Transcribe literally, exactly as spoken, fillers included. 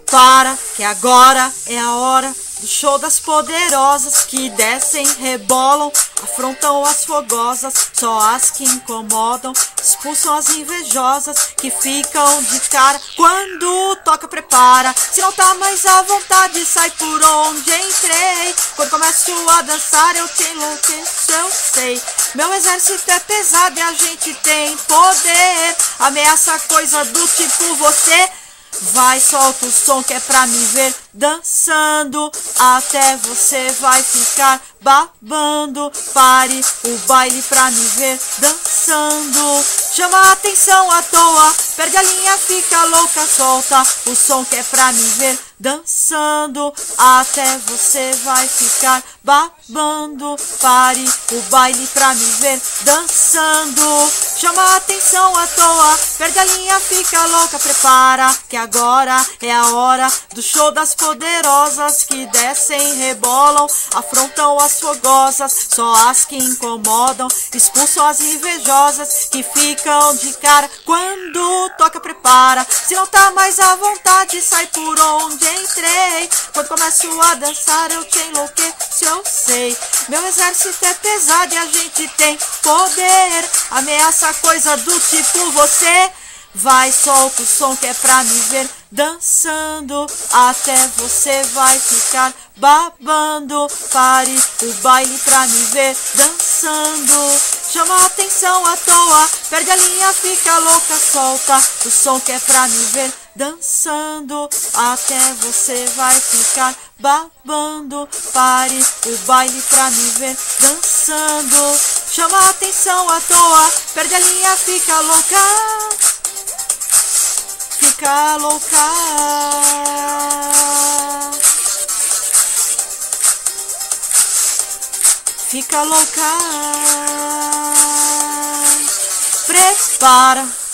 prepara, que agora é a hora do show das poderosas que descem, rebolam, afrontam as fogosas, só as que incomodam, expulsam as invejosas que ficam de cara. Quando toca, prepara, se não tá mais à vontade, sai por onde entrei. Quando começo a dançar, eu te enlouqueço, eu sei. Meu exército é pesado e a gente tem poder. Ameaça coisa do tipo você. Vai, solta o som que é pra me ver dançando, até você vai ficar babando. Pare o baile pra me ver dançando. Chama a atenção à toa, perde a linha, fica louca, solta o som que é pra me ver dançando, até você vai ficar babando. Pare o baile pra me ver dançando. Chama a atenção à toa, perde a linha, fica louca, prepara, que agora é a hora do show das poderosas que descem, rebolam, afrontam as fogosas, só as que incomodam, expulsam as invejosas que ficam de cara. Quando toca, prepara, se não tá mais à vontade, sai por onde entrei. Quando começo a dançar, eu te enlouqueço, eu sei. Meu exército é pesado e a gente tem poder. Ameaça coisa do tipo você. Vai, solta o som que é pra me ver dançando, até você vai ficar babando. Pare o baile pra me ver dançando. Chama a atenção à toa, perde a linha, fica louca, solta o som que é pra me ver dançando, até você vai ficar babando. Pare o baile pra me ver dançando. Chama a atenção à toa, perde a linha, fica louca, fica louca. Fica louca. Prepara.